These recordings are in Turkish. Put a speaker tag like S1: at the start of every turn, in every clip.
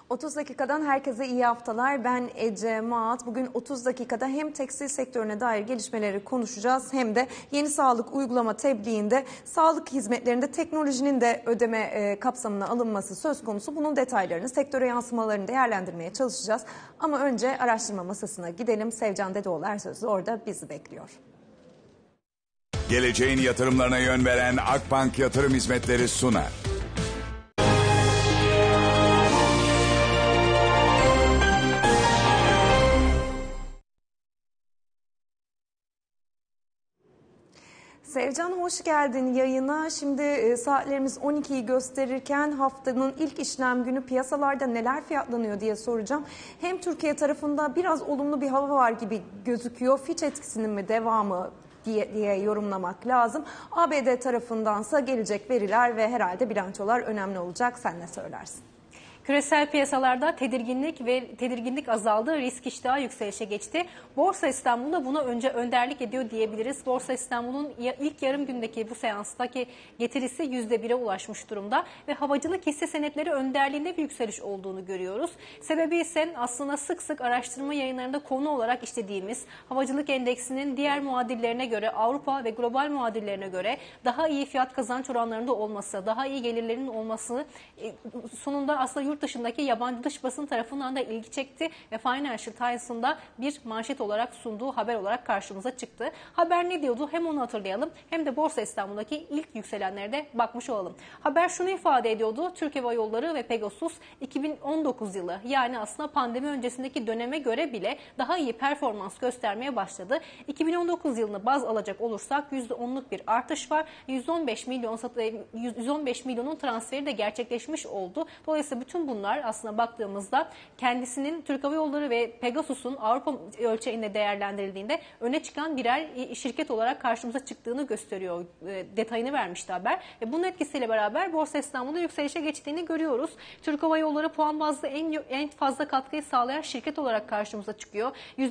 S1: 30 dakikadan herkese iyi haftalar. Ben Ece Maat. Bugün 30 dakikada hem tekstil sektörüne dair gelişmeleri konuşacağız hem de yeni sağlık uygulama tebliğinde sağlık hizmetlerinde teknolojinin de ödeme kapsamına alınması söz konusu. Bunun detaylarını, sektöre yansımalarını değerlendirmeye çalışacağız. Ama önce araştırma masasına gidelim. Sevcan Dedeoğlu Ersözlü orada bizi bekliyor.
S2: Geleceğin yatırımlarına yön veren Akbank Yatırım Hizmetleri sunar.
S1: Sevcan hoş geldin yayına. Şimdi saatlerimiz 12'yi gösterirken haftanın ilk işlem günü piyasalarda neler fiyatlanıyor diye soracağım. Hem Türkiye tarafında biraz olumlu bir hava var gibi gözüküyor. Fitch etkisinin mi devamı diye yorumlamak lazım. ABD tarafındansa gelecek veriler ve herhalde bilançolar önemli olacak. Sen ne söylersin?
S3: Küresel piyasalarda tedirginlik azaldı, risk iştahı yükselişe geçti. Borsa İstanbul'da buna önderlik ediyor diyebiliriz. Borsa İstanbul'un ilk yarım gündeki bu seanstaki getirisi %1'e ulaşmış durumda ve havacılık hisse senetleri önderliğinde bir yükseliş olduğunu görüyoruz. Sebebi ise aslında sık sık araştırma yayınlarında konu olarak işlediğimiz havacılık endeksinin diğer muadillerine göre, Avrupa ve global muadillerine göre daha iyi fiyat kazanç oranlarında olması, daha iyi gelirlerinin olması sonunda aslında yurt dışındaki yabancı dış basın tarafından da ilgi çekti ve Financial Times'ın da bir manşet olarak sunduğu haber olarak karşımıza çıktı. Haber ne diyordu? Hem onu hatırlayalım hem de Borsa İstanbul'daki ilk yükselenlere de bakmış olalım. Haber şunu ifade ediyordu. Türk Hava Yolları ve Pegasus 2019 yılı yani aslında pandemi öncesindeki döneme göre bile daha iyi performans göstermeye başladı. 2019 yılını baz alacak olursak %10'luk bir artış var. 115 milyonun transferi de gerçekleşmiş oldu. Dolayısıyla bütün bunlar aslında baktığımızda kendisinin Türk Hava Yolları ve Pegasus'un Avrupa ölçeğinde değerlendirildiğinde öne çıkan birer şirket olarak karşımıza çıktığını gösteriyor. Detayını vermişti haber. Ve bunun etkisiyle beraber Borsa İstanbul'da yükselişe geçtiğini görüyoruz. Türk Hava Yolları puan bazlı en fazla katkıyı sağlayan şirket olarak karşımıza çıkıyor.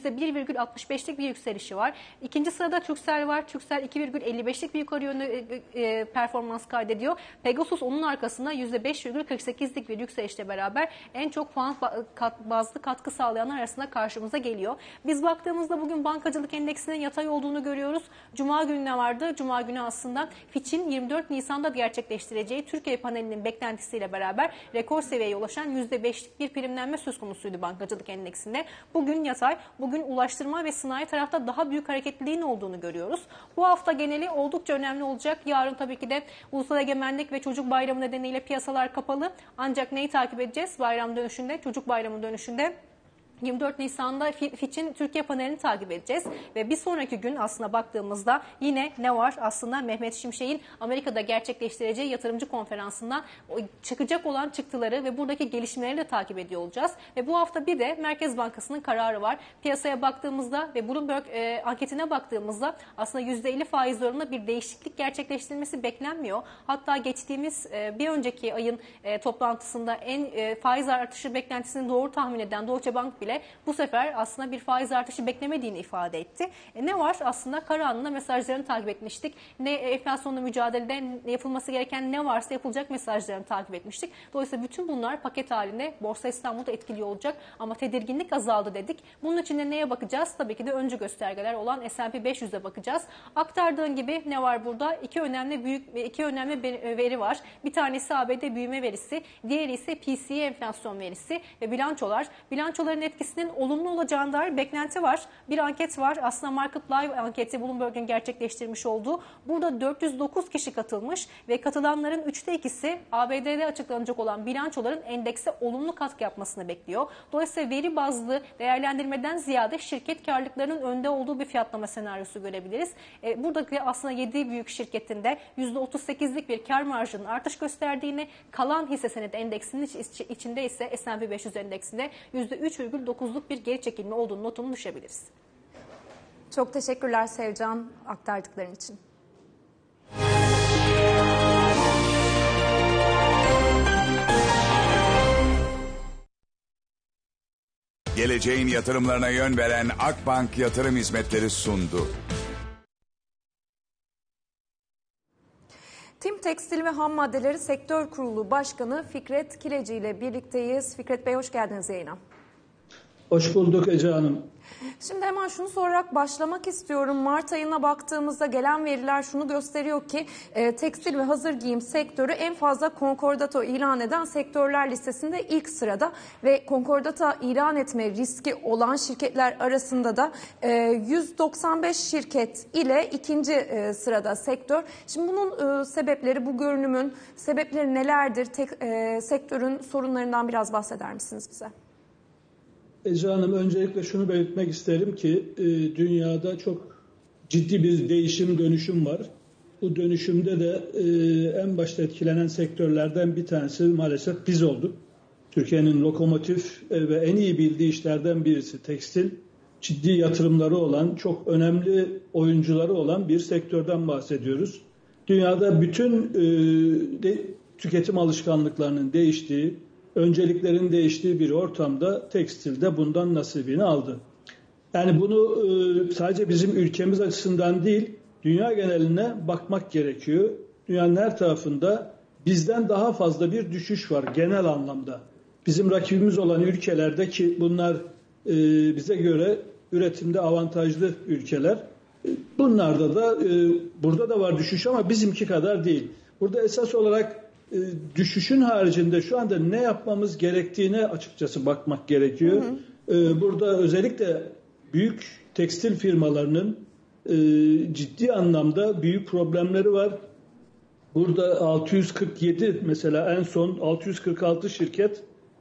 S3: %1,65'lik bir yükselişi var. İkinci sırada Turkcell var. Turkcell 2,55'lik bir yukarı yönlü performans kaydediyor. Pegasus onun arkasında %5,48'lik bir yükselişle beraber en çok puan bazlı katkı sağlayanlar arasında karşımıza geliyor. Biz baktığımızda bugün bankacılık endeksinin yatay olduğunu görüyoruz. Cuma günü ne vardı? Cuma günü aslında Fitch'in 24 Nisan'da gerçekleştireceği Türkiye panelinin beklentisiyle beraber rekor seviyeye ulaşan %5'lik bir primlenme söz konusuydu bankacılık endeksinde. Bugün yatay, bugün ulaştırma ve sanayi tarafta daha büyük hareketliliğin olduğunu görüyoruz. Bu hafta geneli oldukça önemli olacak. Yarın tabii ki de Ulusal Egemenlik ve Çocuk Bayramı nedeniyle piyasalar kapalı. Ancak neyi takip edeceğiz? Bayram dönüşünde, Çocuk Bayramı dönüşünde 24 Nisan'da Fitch'in Türkiye panelini takip edeceğiz ve bir sonraki gün aslında baktığımızda yine ne var? Aslında Mehmet Şimşek'in Amerika'da gerçekleştireceği yatırımcı konferansından çıkacak olan çıktıları ve buradaki gelişmeleri de takip ediyor olacağız. Ve bu hafta bir de Merkez Bankası'nın kararı var. Piyasaya baktığımızda ve Bloomberg anketine baktığımızda aslında %50 faiz oranında bir değişiklik gerçekleştirilmesi beklenmiyor. Hatta geçtiğimiz bir önceki ayın toplantısında en faiz artışı beklentisini doğru tahmin eden Deutsche Bank bile bu sefer aslında bir faiz artışı beklemediğini ifade etti. Ne var? Aslında Karahan'ın mesajlarını takip etmiştik. Enflasyonla mücadelede yapılması gereken ne varsa yapılacak mesajlarını takip etmiştik. Dolayısıyla bütün bunlar paket halinde Borsa İstanbul'da etkili olacak ama tedirginlik azaldı dedik. Bunun için de neye bakacağız? Tabii ki de öncü göstergeler olan S&P 500'e bakacağız. Aktardığın gibi ne var burada? İki önemli veri var. Bir tanesi ABD büyüme verisi, diğeri ise PCE enflasyon verisi ve bilançolar. Bilançoların etkisinin olumlu olacağına dair beklenti var. Bir anket var. Aslında Market Live anketi Bloomberg'un gerçekleştirmiş olduğu. Burada 409 kişi katılmış ve katılanların 3'te 2'si ABD'de açıklanacak olan bilançoların endekse olumlu katkı yapmasını bekliyor. Dolayısıyla veri bazlı değerlendirmeden ziyade şirket karlılıklarının önde olduğu bir fiyatlama senaryosu görebiliriz. Buradaki aslında 7 büyük şirketinde %38'lik bir kar marjının artış gösterdiğini, kalan hisse senedi endeksinin içinde ise S&P 500 endeksinde %3,9'luk bir geri çekilme olduğunu notunu düşebiliriz.
S1: Çok teşekkürler Sevcan aktardıkların için.
S2: Geleceğin yatırımlarına yön veren Akbank Yatırım Hizmetleri sundu.
S1: FİM Tekstil ve Ham Maddeleri Sektör Kurulu Başkanı Fikret Kileci ile birlikteyiz. Fikret Bey, hoş geldiniz yayına.
S4: Hoş bulduk Ece Hanım.
S1: Şimdi hemen şunu sorarak başlamak istiyorum. Mart ayına baktığımızda gelen veriler şunu gösteriyor ki tekstil ve hazır giyim sektörü en fazla konkordato ilan eden sektörler listesinde ilk sırada ve konkordato ilan etme riski olan şirketler arasında da 195 şirket ile ikinci sırada sektör. Şimdi bunun sebepleri, bu görünümün sebepleri nelerdir? Sektörün sorunlarından biraz bahseder misiniz bize?
S4: Ece Hanım, öncelikle şunu belirtmek isterim ki dünyada çok ciddi bir değişim, dönüşüm var. Bu dönüşümde de en başta etkilenen sektörlerden bir tanesi maalesef biz olduk. Türkiye'nin lokomotif ve en iyi bildiği işlerden birisi tekstil. Ciddi yatırımları olan, çok önemli oyuncuları olan bir sektörden bahsediyoruz. Dünyada bütün tüketim alışkanlıklarının değiştiği, önceliklerin değiştiği bir ortamda tekstilde bundan nasibini aldı. Yani bunu sadece bizim ülkemiz açısından değil, dünya geneline bakmak gerekiyor. Dünyanın her tarafında bizden daha fazla bir düşüş var genel anlamda. Bizim rakibimiz olan ülkelerde, ki bunlar bize göre üretimde avantajlı ülkeler, bunlarda da burada da var düşüş ama bizimki kadar değil. Burada esas olarak düşüşün haricinde şu anda ne yapmamız gerektiğine açıkçası bakmak gerekiyor. Burada özellikle büyük tekstil firmalarının ciddi anlamda büyük problemleri var. Burada 647 mesela en son 646 şirket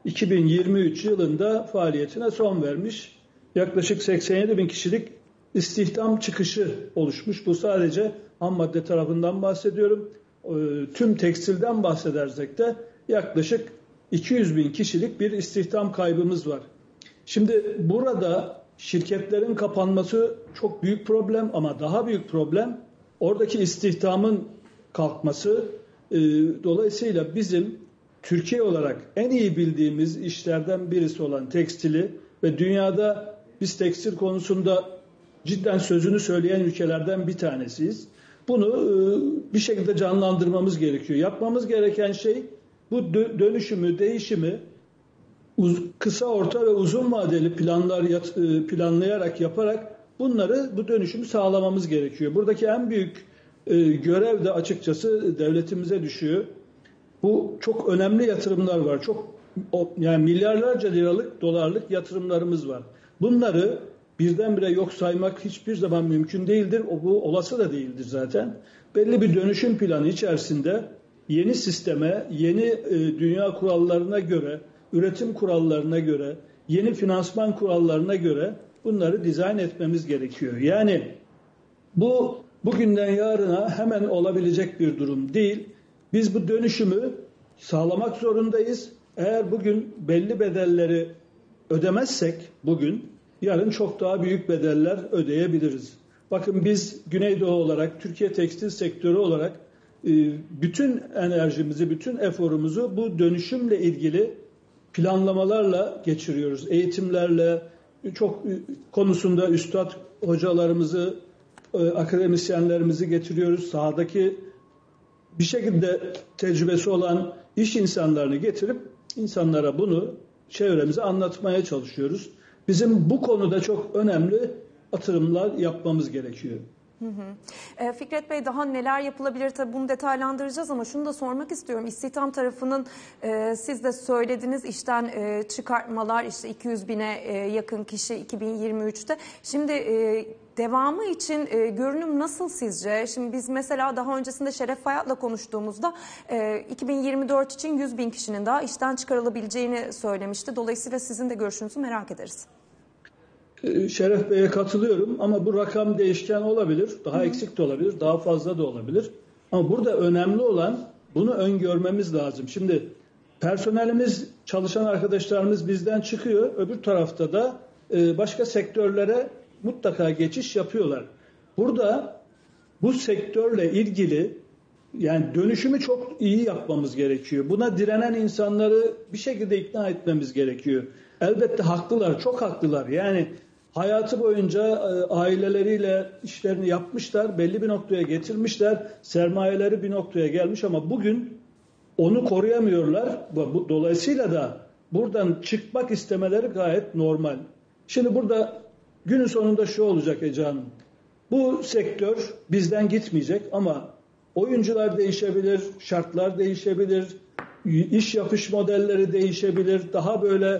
S4: 2023 yılında faaliyetine son vermiş. Yaklaşık 87 bin kişilik istihdam çıkışı oluşmuş. Bu sadece ham madde tarafından bahsediyorum. Tüm tekstilden bahsedersek de yaklaşık 200 bin kişilik bir istihdam kaybımız var. Şimdi burada şirketlerin kapanması çok büyük problem ama daha büyük problem oradaki istihdamın kalkması. Dolayısıyla bizim Türkiye olarak en iyi bildiğimiz işlerden birisi olan tekstili ve dünyada biz tekstil konusunda cidden sözünü söyleyen ülkelerden bir tanesiyiz. Bunu bir şekilde canlandırmamız gerekiyor. Yapmamız gereken şey bu dönüşümü, değişimi kısa, orta ve uzun vadeli planlar planlayarak, yaparak bu dönüşümü sağlamamız gerekiyor. Buradaki en büyük görev de açıkçası devletimize düşüyor. Bu çok önemli yatırımlar var. Yani milyarlarca liralık, dolarlık yatırımlarımız var. Bunları birdenbire yok saymak hiçbir zaman mümkün değildir. Bu olası da değildir zaten. Belli bir dönüşüm planı içerisinde yeni sisteme, yeni dünya kurallarına göre, üretim kurallarına göre, yeni finansman kurallarına göre bunları dizayn etmemiz gerekiyor. Yani bu bugünden yarına hemen olabilecek bir durum değil. Biz bu dönüşümü sağlamak zorundayız. Eğer bugün belli bedelleri ödemezsek yarın çok daha büyük bedeller ödeyebiliriz. Bakın biz Güneydoğu olarak, Türkiye tekstil sektörü olarak bütün enerjimizi, bütün eforumuzu bu dönüşümle ilgili planlamalarla geçiriyoruz. Eğitimlerle, çok konusunda üstad hocalarımızı, akademisyenlerimizi getiriyoruz. Sahadaki bir şekilde tecrübesi olan iş insanlarını getirip insanlara bunu, çevremize anlatmaya çalışıyoruz. Bizim bu konuda çok önemli atılımlar yapmamız gerekiyor.
S1: Fikret Bey, daha neler yapılabilir, tabii bunu detaylandıracağız ama şunu da sormak istiyorum. İstihdam tarafının siz de söylediniz, işten çıkartmalar, işte 200 bine yakın kişi 2023'te. Şimdi devamı için görünüm nasıl sizce? Şimdi biz mesela daha öncesinde Şeref Fayat'la konuştuğumuzda 2024 için 100 bin kişinin daha işten çıkarılabileceğini söylemişti. Dolayısıyla sizin de görüşünüzü merak ederiz.
S4: Şeref Bey'e katılıyorum ama bu rakam değişken olabilir, daha eksik de olabilir, daha fazla da olabilir. Ama burada önemli olan bunu öngörmemiz lazım. Şimdi personelimiz, çalışan arkadaşlarımız bizden çıkıyor, öbür tarafta da başka sektörlere mutlaka geçiş yapıyorlar. Burada bu sektörle ilgili yani dönüşümü çok iyi yapmamız gerekiyor. Buna direnen insanları bir şekilde ikna etmemiz gerekiyor. Elbette haklılar, çok haklılar. Yani hayatı boyunca aileleriyle işlerini yapmışlar, belli bir noktaya getirmişler, sermayeleri bir noktaya gelmiş ama bugün onu koruyamıyorlar. Dolayısıyla da buradan çıkmak istemeleri gayet normal. Şimdi burada günün sonunda şu olacak Ece Hanım. Bu sektör bizden gitmeyecek ama oyuncular değişebilir, şartlar değişebilir, iş yapış modelleri değişebilir. Daha böyle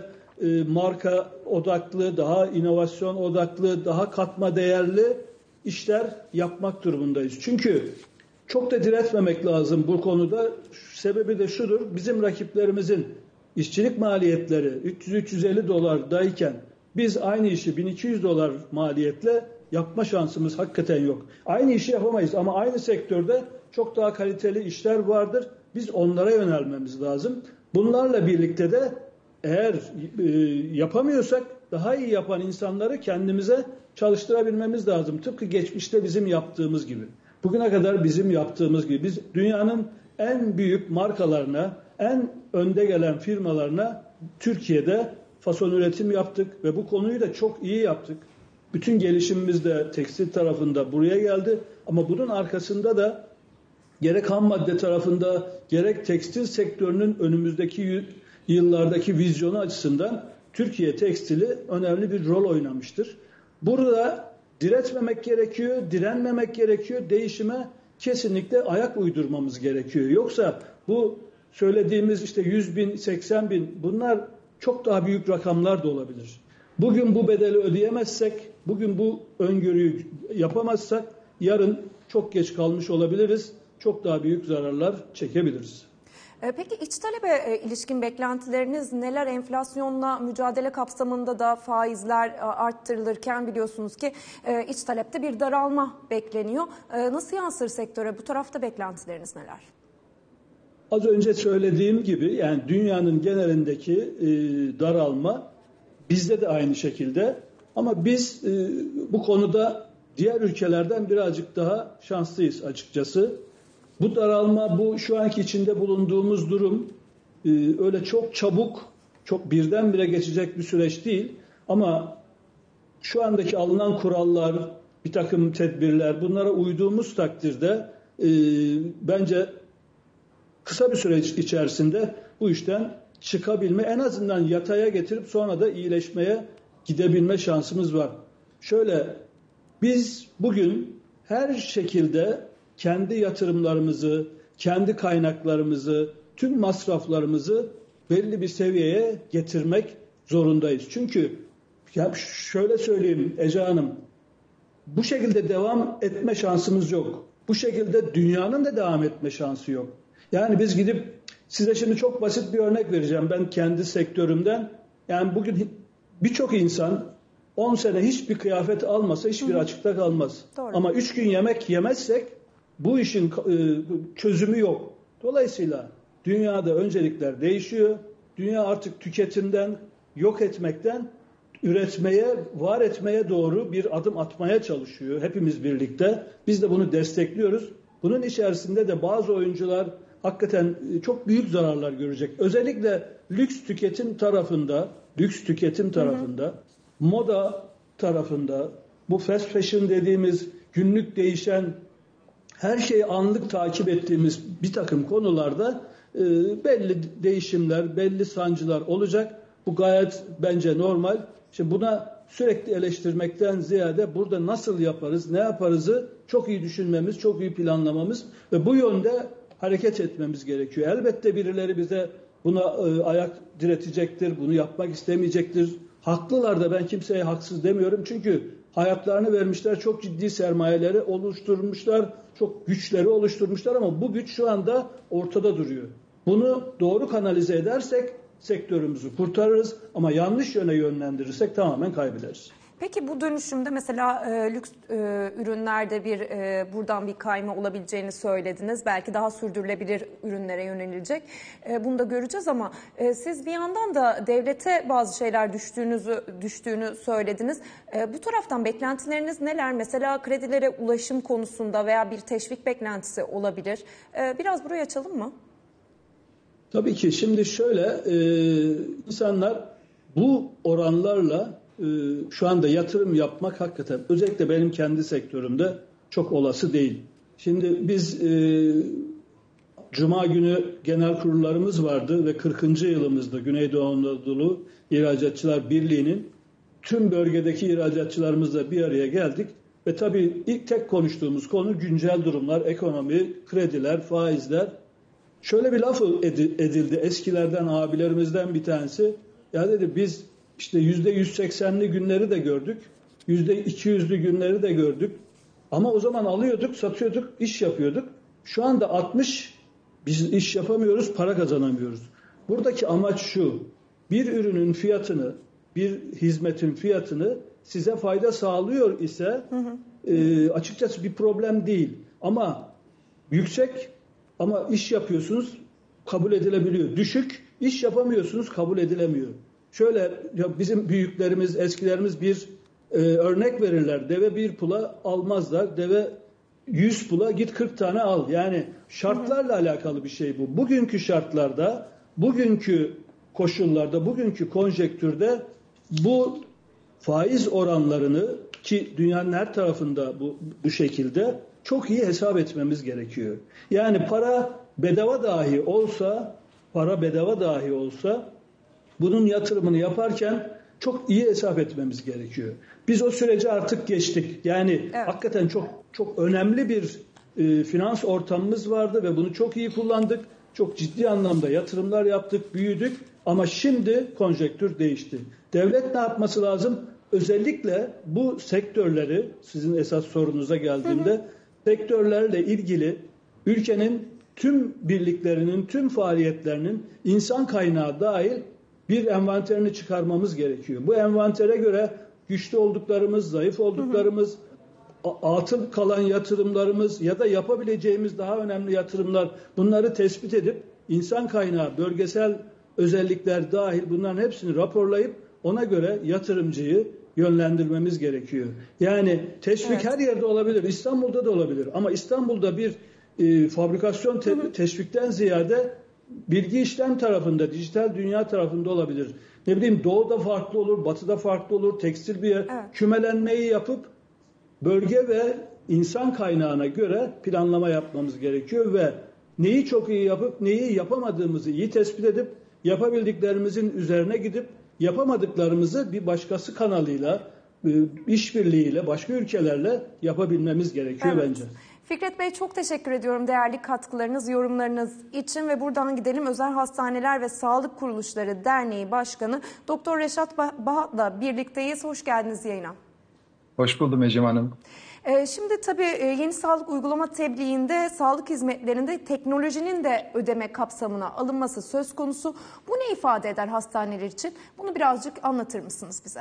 S4: marka odaklı, daha inovasyon odaklı, daha katma değerli işler yapmak durumundayız. Çünkü çok da diretmemek lazım bu konuda. Sebebi de şudur. Bizim rakiplerimizin işçilik maliyetleri 300-350 dolardayken biz aynı işi 1200 dolar maliyetle yapma şansımız hakikaten yok. Aynı işi yapamayız ama aynı sektörde çok daha kaliteli işler vardır. Biz onlara yönelmemiz lazım. Bunlarla birlikte de eğer yapamıyorsak daha iyi yapan insanları kendimize çalıştırabilmemiz lazım. Tıpkı geçmişte bizim yaptığımız gibi. Bugüne kadar bizim yaptığımız gibi. Biz dünyanın en büyük markalarına, en önde gelen firmalarına Türkiye'de fason üretim yaptık ve bu konuyu da çok iyi yaptık. Bütün gelişimimiz de tekstil tarafında buraya geldi. Ama bunun arkasında da gerek ham madde tarafında gerek tekstil sektörünün önümüzdeki yıllardaki vizyonu açısından Türkiye tekstili önemli bir rol oynamıştır. Burada diretmemek gerekiyor, direnmemek gerekiyor. Değişime kesinlikle ayak uydurmamız gerekiyor. Yoksa bu söylediğimiz işte 100 bin, 80 bin bunlar çok daha büyük rakamlar da olabilir. Bugün bu bedeli ödeyemezsek, bugün bu öngörüyü yapamazsak yarın çok geç kalmış olabiliriz. Çok daha büyük zararlar çekebiliriz.
S1: Peki iç talebe ilişkin beklentileriniz neler? Enflasyonla mücadele kapsamında da faizler arttırılırken biliyorsunuz ki iç talepte bir daralma bekleniyor. Nasıl yansır sektöre? Bu tarafta beklentileriniz neler?
S4: Az önce söylediğim gibi yani dünyanın genelindeki daralma bizde de aynı şekilde. Ama biz bu konuda diğer ülkelerden birazcık daha şanslıyız açıkçası. Bu daralma, bu şu anki içinde bulunduğumuz durum öyle çok çabuk, çok birdenbire geçecek bir süreç değil. Ama şu andaki alınan kurallar, bir takım tedbirler, bunlara uyduğumuz takdirde bence kısa bir süreç içerisinde bu işten çıkabilme, en azından yataya getirip sonra da iyileşmeye gidebilme şansımız var. Şöyle, biz bugün her şekilde kendi yatırımlarımızı, kendi kaynaklarımızı, tüm masraflarımızı belli bir seviyeye getirmek zorundayız. Çünkü ya şöyle söyleyeyim Ece Hanım, bu şekilde devam etme şansımız yok. Bu şekilde dünyanın da devam etme şansı yok. Yani biz gidip size şimdi çok basit bir örnek vereceğim ben kendi sektörümden. Yani bugün birçok insan 10 sene hiçbir kıyafet almasa hiçbir açıkta kalmaz.
S1: Doğru.
S4: Ama 3 gün yemek yemezsek bu işin çözümü yok. Dolayısıyla dünyada öncelikler değişiyor. Dünya artık tüketimden, yok etmekten üretmeye, var etmeye doğru bir adım atmaya çalışıyor hepimiz birlikte. Biz de bunu destekliyoruz. Bunun içerisinde de bazı oyuncular hakikaten çok büyük zararlar görecek. Özellikle lüks tüketim tarafında, moda tarafında, bu fast fashion dediğimiz günlük değişen, her şeyi anlık takip ettiğimiz bir takım konularda belli değişimler, belli sancılar olacak. Bu gayet bence normal. Şimdi buna sürekli eleştirmekten ziyade burada nasıl yaparız, ne yaparızı çok iyi düşünmemiz, çok iyi planlamamız ve bu yönde hareket etmemiz gerekiyor. Elbette birileri bize buna ayak diretecektir, bunu yapmak istemeyecektir. Haklılar da, ben kimseye haksız demiyorum. Çünkü hayatlarını vermişler, çok ciddi sermayeleri oluşturmuşlar, çok güçleri oluşturmuşlar ama bu güç şu anda ortada duruyor. Bunu doğru kanalize edersek sektörümüzü kurtarırız ama yanlış yöne yönlendirirsek tamamen kaybederiz.
S1: Peki bu dönüşümde mesela lüks ürünlerde buradan bir kayma olabileceğini söylediniz. Belki daha sürdürülebilir ürünlere yönelilecek. Bunu da göreceğiz ama siz bir yandan da devlete bazı şeyler düştüğünü söylediniz. Bu taraftan beklentileriniz neler? Mesela kredilere ulaşım konusunda veya bir teşvik beklentisi olabilir. Biraz burayı açalım mı?
S4: Tabii ki şimdi şöyle insanlar bu oranlarla şu anda yatırım yapmak hakikaten özellikle benim kendi sektörümde çok olası değil. Şimdi biz Cuma günü genel kurullarımız vardı ve 40. yılımızda Güneydoğu Anadolu İhracatçılar Birliği'nin tüm bölgedeki ihracatçılarımızla bir araya geldik. Ve tabii ilk tek konuştuğumuz konu güncel durumlar, ekonomi, krediler, faizler. Şöyle bir laf edildi eskilerden, abilerimizden bir tanesi. Ya dedi biz işte %180'li günleri de gördük, %200'lü günleri de gördük. Ama o zaman alıyorduk, satıyorduk, iş yapıyorduk. Şu anda 60, biz iş yapamıyoruz, para kazanamıyoruz. Buradaki amaç şu, bir ürünün fiyatını, bir hizmetin fiyatını size fayda sağlıyor ise açıkçası bir problem değil. Ama yüksek ama iş yapıyorsunuz kabul edilebiliyor. Düşük iş yapamıyorsunuz kabul edilemiyor. Şöyle ya bizim büyüklerimiz, eskilerimiz bir örnek verirler. Deve bir pula almazlar. Deve 100 pula git 40 tane al. Yani şartlarla alakalı bir şey bu. Bugünkü şartlarda, bugünkü koşullarda, bugünkü konjektürde bu faiz oranlarını ki dünyanın her tarafında bu şekilde çok iyi hesap etmemiz gerekiyor. Yani para bedava dahi olsa bunun yatırımını yaparken çok iyi hesap etmemiz gerekiyor. Biz o süreci artık geçtik. Yani hakikaten çok önemli bir finans ortamımız vardı ve bunu çok iyi kullandık. Çok ciddi anlamda yatırımlar yaptık, büyüdük ama şimdi konjektür değişti. Devlet ne yapması lazım? Özellikle bu sektörleri, sizin esas sorunuza geldiğimde, sektörlerle ilgili ülkenin tüm birliklerinin, tüm faaliyetlerinin insan kaynağı dahil bir envanterini çıkarmamız gerekiyor. Bu envantere göre güçlü olduklarımız, zayıf olduklarımız, atıl kalan yatırımlarımız ya da yapabileceğimiz daha önemli yatırımlar, bunları tespit edip insan kaynağı, bölgesel özellikler dahil bunların hepsini raporlayıp ona göre yatırımcıyı yönlendirmemiz gerekiyor. Yani teşvik her yerde olabilir, İstanbul'da da olabilir ama İstanbul'da bir fabrikasyon teşvikten ziyade bilgi işlem tarafında, dijital dünya tarafında olabilir. Ne bileyim doğuda farklı olur, batıda farklı olur, tekstil bir yer. Kümelenmeyi yapıp bölge ve insan kaynağına göre planlama yapmamız gerekiyor ve neyi çok iyi yapıp neyi yapamadığımızı iyi tespit edip yapabildiklerimizin üzerine gidip yapamadıklarımızı bir başkası kanalıyla, işbirliğiyle, başka ülkelerle yapabilmemiz gerekiyor bence.
S1: Fikret Bey çok teşekkür ediyorum değerli katkılarınız, yorumlarınız için ve buradan gidelim Özel Hastaneler ve Sağlık Kuruluşları Derneği Başkanı Doktor Reşat Bahat'la birlikteyiz. Hoş geldiniz yayına.
S5: Hoş buldum Ecem Hanım.
S1: Şimdi tabii yeni sağlık uygulama tebliğinde sağlık hizmetlerinde teknolojinin de ödeme kapsamına alınması söz konusu. Bu ne ifade eder hastaneler için? Bunu birazcık anlatır mısınız bize?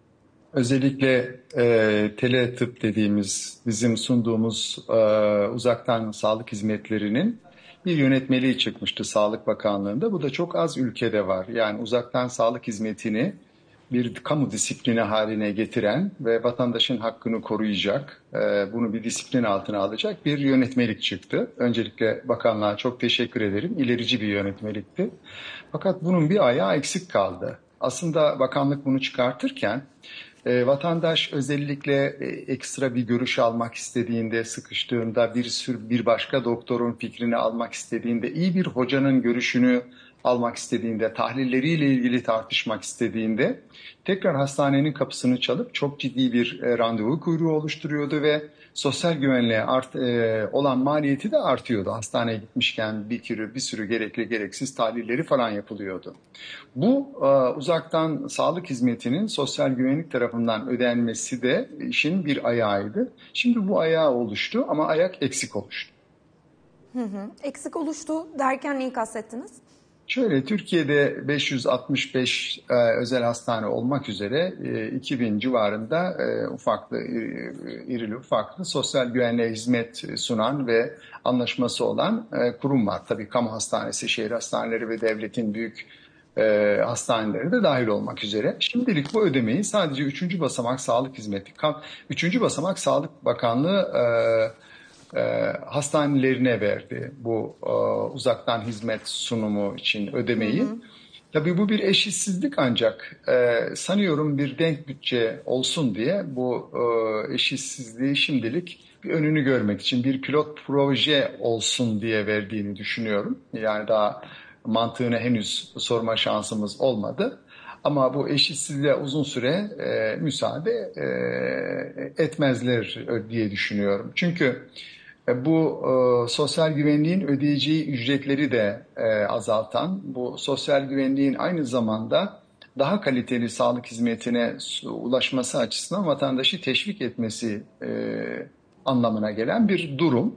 S5: Özellikle teletıp dediğimiz bizim sunduğumuz uzaktan sağlık hizmetlerinin bir yönetmeliği çıkmıştı Sağlık Bakanlığı'nda. Bu da çok az ülkede var. Yani uzaktan sağlık hizmetini bir kamu disiplini haline getiren ve vatandaşın hakkını koruyacak, bunu bir disiplin altına alacak bir yönetmelik çıktı. Öncelikle bakanlığa çok teşekkür ederim. İlerici bir yönetmelikti. Fakat bunun bir ayağı eksik kaldı. Aslında bakanlık bunu çıkartırken vatandaş özellikle ekstra bir görüş almak istediğinde, sıkıştığında, bir başka doktorun fikrini almak istediğinde, iyi bir hocanın görüşünü almak istediğinde, tahlilleriyle ilgili tartışmak istediğinde tekrar hastanenin kapısını çalıp çok ciddi bir randevu kuyruğu oluşturuyordu ve sosyal güvenliğe olan maliyeti de artıyordu. Hastaneye gitmişken bir sürü gerekli gereksiz tahlilleri falan yapılıyordu. Bu uzaktan sağlık hizmetinin sosyal güvenlik tarafından ödenmesi de işin bir ayağıydı. Şimdi bu ayağı oluştu ama ayak eksik oluştu.
S1: Eksik oluştu derken neyi kastettiniz?
S5: Şöyle, Türkiye'de 565 özel hastane olmak üzere 2000 civarında irili ufaklı sosyal güvenliğe hizmet sunan ve anlaşması olan kurum var. Tabii kamu hastanesi, şehir hastaneleri ve devletin büyük hastaneleri de dahil olmak üzere. Şimdilik bu ödemeyi sadece 3. basamak sağlık hizmeti, 3. basamak Sağlık Bakanlığı hastanelerine verdi bu uzaktan hizmet sunumu için ödemeyi. Tabii bu bir eşitsizlik ancak sanıyorum bir denk bütçe olsun diye bu eşitsizliği şimdilik bir önünü görmek için bir pilot proje olsun diye verdiğini düşünüyorum. Yani daha mantığını henüz sorma şansımız olmadı. Ama bu eşitsizliğe uzun süre müsaade etmezler diye düşünüyorum. Çünkü bu sosyal güvenliğin ödeyeceği ücretleri de azaltan, bu sosyal güvenliğin aynı zamanda daha kaliteli sağlık hizmetine ulaşması açısından vatandaşı teşvik etmesi anlamına gelen bir durum.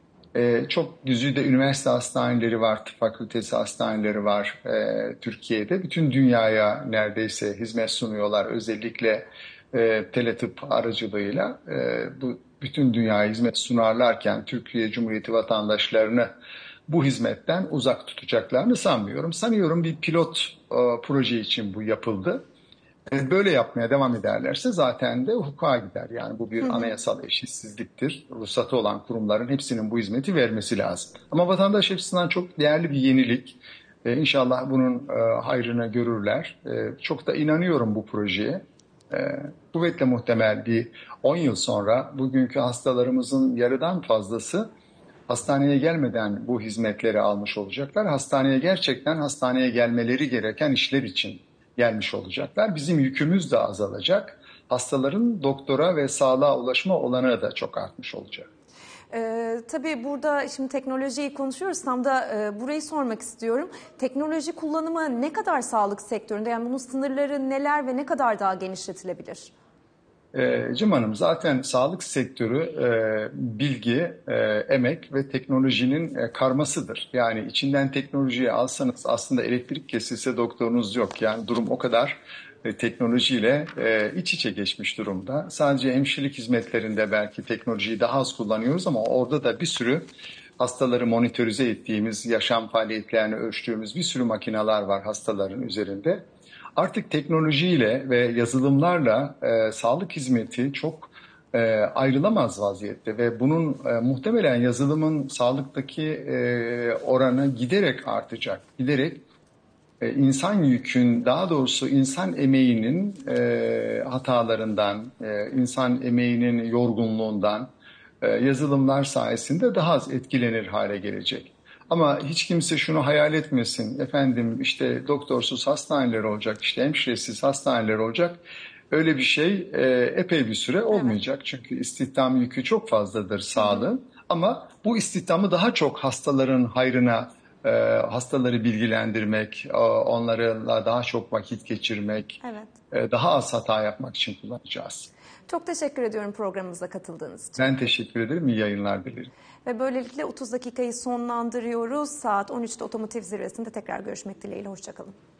S5: Çok güzide üniversite hastaneleri var, tıp fakültesi hastaneleri var Türkiye'de. Bütün dünyaya neredeyse hizmet sunuyorlar. Özellikle teletıp aracılığıyla bu bütün dünyaya hizmet sunarlarken Türkiye Cumhuriyeti vatandaşlarını bu hizmetten uzak tutacaklarını sanmıyorum. Sanıyorum bir pilot proje için bu yapıldı. Böyle yapmaya devam ederlerse zaten de hukuka gider. Yani bu bir anayasal eşitsizliktir. Ruhsatı olan kurumların hepsinin bu hizmeti vermesi lazım. Ama vatandaş açısından çok değerli bir yenilik. İnşallah bunun hayrını görürler. Çok da inanıyorum bu projeye. Kuvvetle muhtemel bir 10 yıl sonra bugünkü hastalarımızın yarıdan fazlası hastaneye gelmeden bu hizmetleri almış olacaklar. Hastaneye gelmeleri gereken işler için gelmiş olacaklar. Bizim yükümüz de azalacak. Hastaların doktora ve sağlığa ulaşma olanağı da çok artmış olacak.
S1: Tabii burada şimdi teknolojiyi konuşuyoruz. Tam da burayı sormak istiyorum. Teknoloji kullanımı ne kadar sağlık sektöründe? Yani bunun sınırları neler ve ne kadar daha genişletilebilir?
S5: Cem Hanım, zaten sağlık sektörü bilgi, emek ve teknolojinin karmasıdır. Yani içinden teknolojiyi alsanız aslında elektrik kesilse doktorunuz yok. Yani durum o kadar teknolojiyle iç içe geçmiş durumda. Sadece hemşirelik hizmetlerinde belki teknolojiyi daha az kullanıyoruz ama orada da bir sürü hastaları monitörize ettiğimiz, yaşam faaliyetlerini ölçtüğümüz bir sürü makineler var hastaların üzerinde. Artık teknolojiyle ve yazılımlarla sağlık hizmeti çok ayrılamaz vaziyette ve bunun muhtemelen yazılımın sağlıktaki oranı giderek artacak. Giderek insan yükün, daha doğrusu insan emeğinin hatalarından, insan emeğinin yorgunluğundan yazılımlar sayesinde daha az etkilenir hale gelecek. Ama hiç kimse şunu hayal etmesin. Efendim işte doktorsuz hastaneler olacak, işte hemşiresiz hastaneler olacak. Öyle bir şey epey bir süre olmayacak. Evet. Çünkü istihdam yükü çok fazladır sağlığın. Ama bu istihdamı daha çok hastaların hayrına, hastaları bilgilendirmek, onlarla daha çok vakit geçirmek, evet, daha az hata yapmak için kullanacağız.
S1: Çok teşekkür ediyorum programımıza katıldığınız için.
S5: Ben teşekkür ederim. İyi yayınlar dilerim.
S1: Ve böylelikle 30 dakikayı sonlandırıyoruz. Saat 13'te Otomotiv Zirvesi'nde tekrar görüşmek dileğiyle. Hoşçakalın.